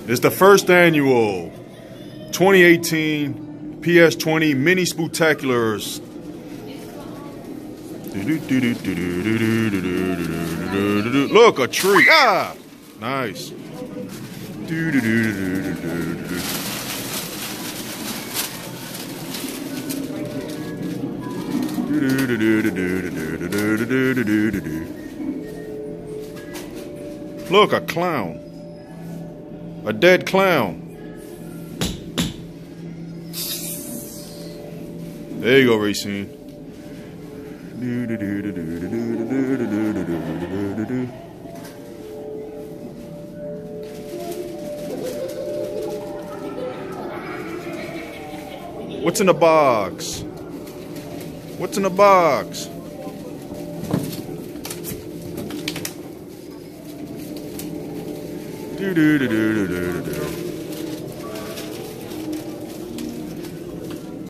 It's the first annual 2018 PS20 Mini Spooktaculars. Look, a tree. Ah! Nice. Look, a clown. A dead clown. There you go, Racine. What's in the box? What's in the box? Do do do do do do do.